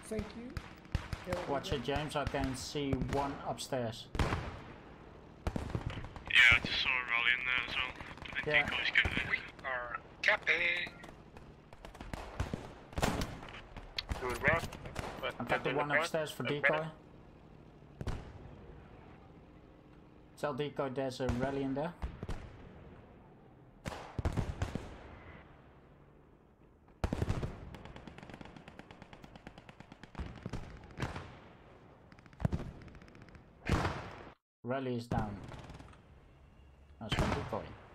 Thank you. Watch it, James. I can see one upstairs. Yeah, I just saw a rally in there as well. I think Yeah. Decoy's getting it. We are capping. Good work. I've got the one upstairs for Decoy. Tell Decoy there's a rally in there. Rally is down. That's from Decoy.